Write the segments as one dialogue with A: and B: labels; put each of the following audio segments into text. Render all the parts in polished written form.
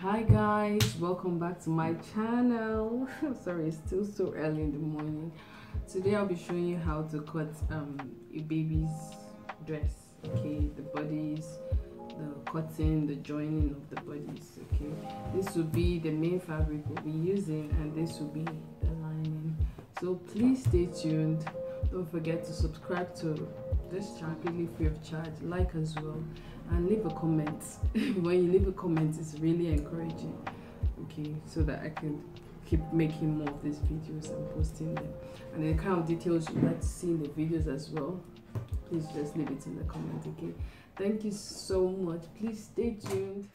A: Hi guys, welcome back to my channel. Sorry, it's still so early in the morning. Today I'll be showing you how to cut a baby's dress. Okay, the bodies, the cutting, the joining of the bodies. Okay, this will be the main fabric we'll be using, and this will be the lining. So please stay tuned. Don't forget to subscribe to this channel completely free of charge. Like as well, and leave a comment. When you leave a comment, it's really encouraging. Okay, so that I can keep making more of these videos and posting them. And the kind of details you'd like to see in the videos as well, please just leave it in the comment. Okay, thank you so much. Please stay tuned.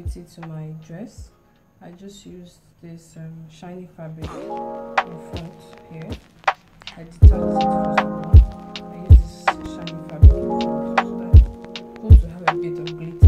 A: fit it to my dress, I just used this shiny fabric in front here. I detached it first of all. I use this shiny fabric in front so that it's going to have a bit of glitter.